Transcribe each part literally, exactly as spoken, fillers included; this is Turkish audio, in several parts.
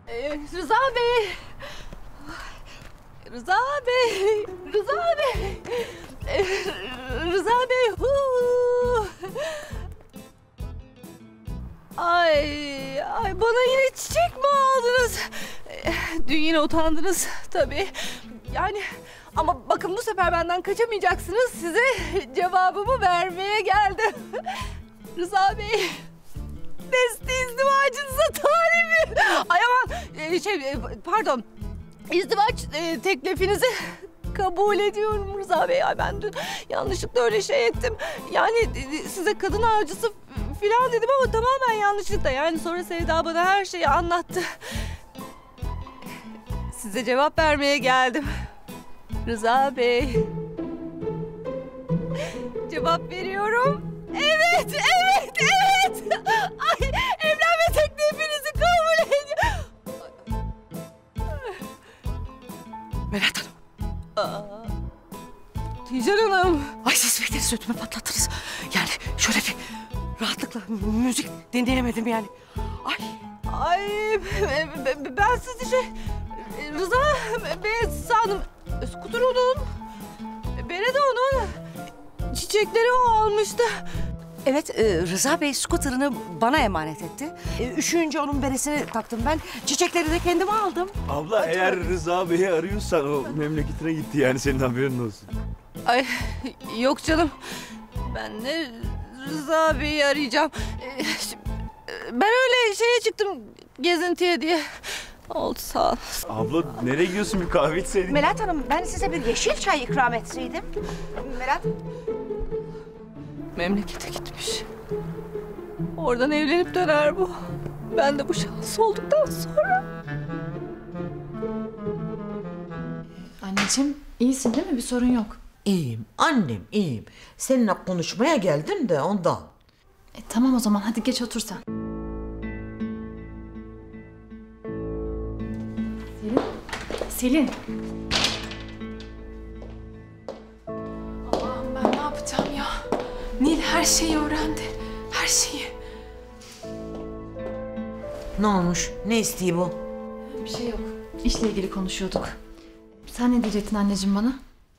Ee, Rıza Bey. Rıza Bey. Rıza Bey. Ee, Rıza Bey. Huu. Ay, ay bana yine çiçek mi aldınız? Ee, Dün yine utandınız tabii. Yani ama bakın bu sefer benden kaçamayacaksınız. Size cevabımı vermeye geldim. Rıza Bey. Nesli izdivacınıza talibim. Ay aman e, şey e, pardon. İzdivaç e, teklifinizi kabul ediyorum Rıza Bey. Ay ben dün yanlışlıkla öyle şey ettim. Yani e, size kadın avcısı falan dedim ama tamamen yanlışlıkla. Yani sonra Sevda bana her şeyi anlattı. Size cevap vermeye geldim. Rıza Bey. Cevap veriyorum. Evet, evet, evet. Ay, evlenme teklifinizi kabul ediyorum. Melahat Hanım. Aa, Tijan Hanım. Ay siz bekleriz, ödümü patlattınız. Yani şöyle bir rahatlıkla müzik dinleyemedim yani. Ay. Ay, ben sizi şey... Rıza Bey sandım. Skuter onun. Bere de onun. Çiçekleri o almıştı. Evet, e, Rıza Bey skuterını bana emanet etti. E, üşüyünce onun beresini taktım ben. Çiçekleri de kendime aldım. Abla eğer Rıza Bey'i arıyorsan o memleketine gitti yani, senin haberin olsun. Ay yok canım. Ben de Rıza Bey'i arayacağım. Ee, Ben öyle şeye çıktım gezintiye diye. Oldu sağ ol. Abla nereye gidiyorsun, bir kahve içseydin? Melahat Hanım, ben size bir yeşil çay ikram etseydim. Melahat. Memlekete gitmiş. Oradan evlenip döner bu. Ben de bu şans olduktan sonra. Anneciğim iyisin değil mi? Bir sorun yok. İyiyim annem, iyiyim. Seninle konuşmaya geldim de ondan. E, tamam o zaman hadi geç otur sen. Selin. Selin. Allah'ım ben ne yapacağım ya? Nil her şeyi öğrendi. Her şeyi. Ne olmuş? Ne istiyor bu? Bir şey yok. İşle ilgili konuşuyorduk. Sen ne diyecektin anneciğim bana?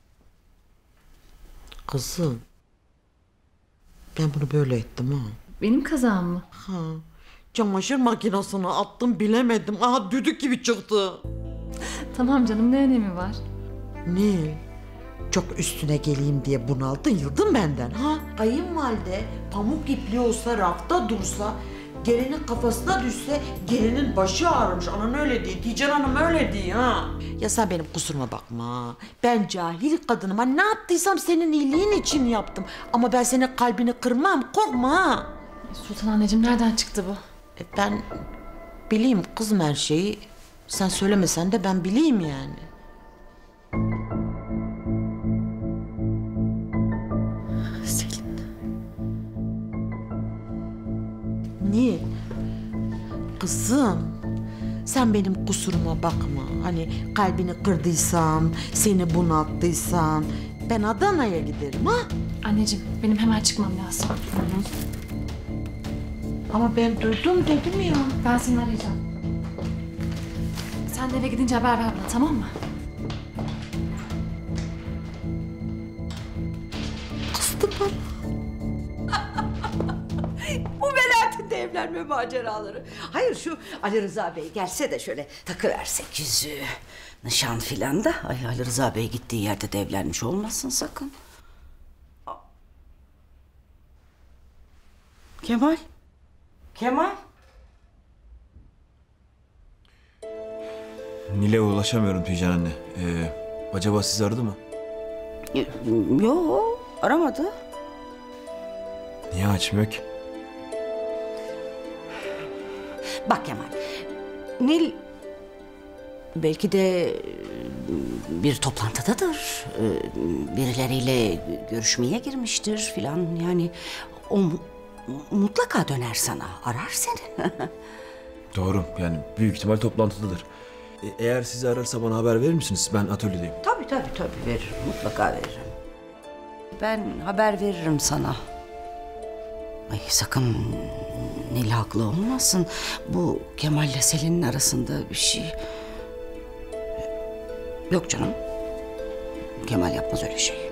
Kızım. Ben bunu böyle ettim ha. Benim kazağım mı? Ha. Çamaşır makinesine attım, bilemedim. Aha düdük gibi çıktı. Tamam canım, ne önemi var? Nil, çok üstüne geleyim diye bunaldın, yıldın benden ha. Kayınvalide pamuk ipliği olsa, rafta dursa, gelinin kafasına düşse gelinin başı ağrımış. Anan öyle değil, Tijan Hanım öyle değil ha. Ya sen benim kusuruma bakma. Ben cahil kadınım. Ha, ne yaptıysam senin iyiliğin için yaptım. Ama ben senin kalbini kırmam, korkma ha. Sultan anneciğim nereden çıktı bu? E ben bileyim kızım her şeyi. Sen söylemesen de ben bileyim yani. Selin. Niye? Kızım, sen benim kusuruma bakma. Hani kalbini kırdıysam, seni bunalttıysam ben Adana'ya giderim ha? Anneciğim benim hemen çıkmam lazım. Ama ben duydum dedim ya. Ben seni arayacağım. Sen de eve gidince haber ver bana, tamam mı? Kızdı bana. Bu Melahat'in de evlenme maceraları. Hayır şu Ali Rıza Bey gelse de şöyle takıversek yüzüğü. Nişan filan da. Ay Ali Rıza Bey gittiği yerde de evlenmiş olmasın sakın. Kemal. Kemal. Nil'e ulaşamıyorum Tijan anne. Ee, acaba sizi aradı mı? Yo aramadı. Niye açmıyor ki? Bak Kemal. Nil belki de bir toplantıdadır. Birileriyle görüşmeye girmiştir filan. Yani o mu- mutlaka döner sana. Arar seni. Doğru, yani büyük ihtimal toplantıdadır. E, eğer sizi ararsa bana haber verir misiniz? Ben atölyedeyim. Tabii tabii tabii veririm. Mutlaka veririm. Ben haber veririm sana. Ay sakın Nil haklı olmasın. Bu Kemal'le Selin'in arasında bir şey... Yok canım. Kemal yapmaz öyle şey.